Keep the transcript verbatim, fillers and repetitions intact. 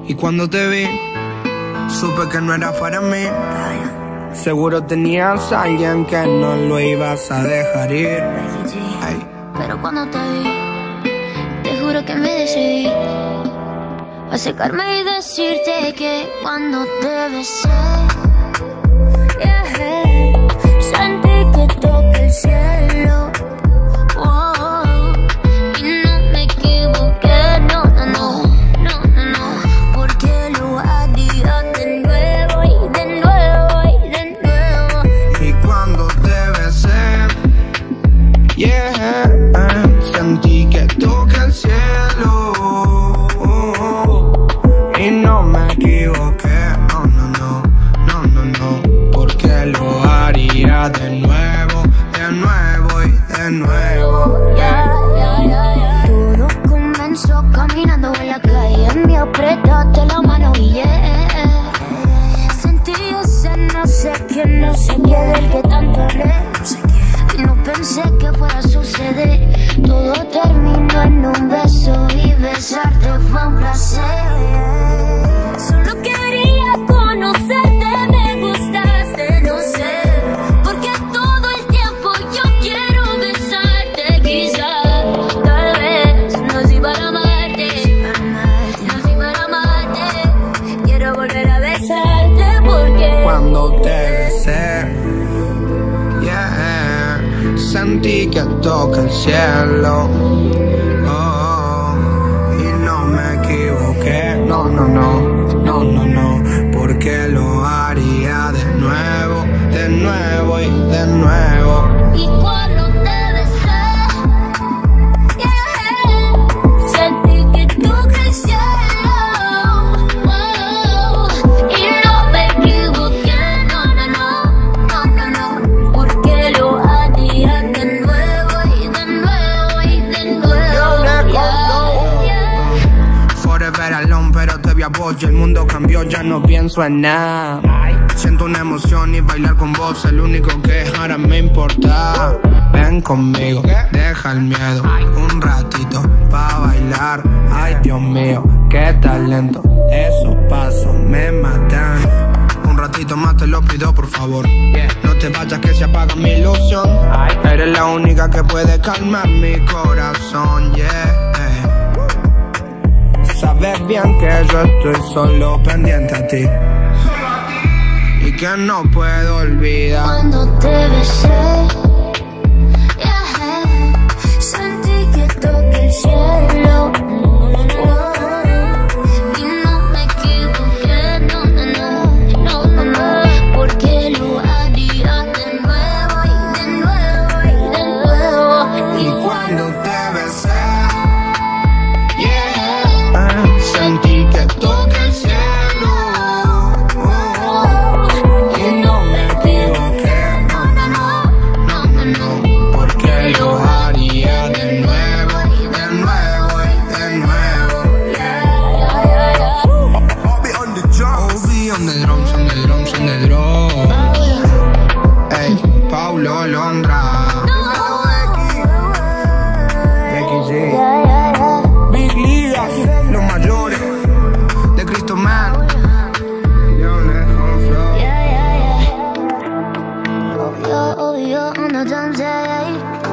Y cuando te vi, supe que no era para mí. Seguro tenías a alguien que no lo ibas a dejar ir. Ay. Pero cuando te vi, te juro que me decidí a secarme y decirte que cuando te besé, yeah, sentí que toqué el cielo. Oh, y no me equivoqué, no, no, no, no, no, no, porque lo haría de nuevo y de nuevo y de nuevo. Y cuando te besé, yeah, sentí que toqué el cielo. Y no me equivoqué, no, no, no, no, no, no, porque lo haría de nuevo, de nuevo y de nuevo. Yeah, yeah, yeah, yeah. Todo comenzó caminando en la calle, me apretaste la mano y yeah, sentí ese no sé qué, no sé qué del que tanto hablé. Y no pensé que fuera a suceder. Todo terminó en un beso y besarte fue un placer. Solo quería conocerte, me gustaste, no sé, porque todo el tiempo yo quiero besarte. Quizás, tal vez, no soy para amarte, no soy para amarte. Quiero volver a besarte porque Cuando te besé, yeah, sentí que toca el cielo. Oh, y no me equivoqué, no, no, no, no, no, no, porque lo haría de nuevo, de nuevo y de nuevo. y cuando te besé, yeah, sentí que toqué el cielo. Oh, y no me equivoqué, no, no, no, no, no, no, porque lo haría de nuevo y de nuevo y de nuevo. Yeah, yeah. Forever alone, pero te vi a vos y el mundo cambió, ya no pienso en nada. Siento una emoción y bailar con vos es lo único que ahora me importa. Ven conmigo, deja el miedo, un ratito pa' bailar. Ay, Dios mío, qué talento, esos pasos me matan. Un ratito más te lo pido, por favor. No te vayas que se apaga mi ilusión. Eres la única que puede calmar mi corazón, yeah. Sabes bien que yo estoy solo pendiente a ti y que no puedo olvidar. Cuando te besé, yeah, sentí que toqué el cielo. Oh, y no me equivoqué, no, no, no, no, no, no, porque lo haría de nuevo y de nuevo y de nuevo. Y cuando te besé, yeah, sentí que toqué el cielo. Y no me equivoqué, no, no, no, no, no, no, porque lo haría de nuevo, de nuevo y de nuevo. Yeah, yeah, yeah. Obi on the drums, Obi on the drums, on the drums, on the drums. Ey, Paulo Londra, Becky G, Yeah, yeah, yeah. Big Ligas, los mayores, de Cristo Man. Yeah, yeah, yeah. Oh, yo, oh, yo, on the drums, yeah, yeah.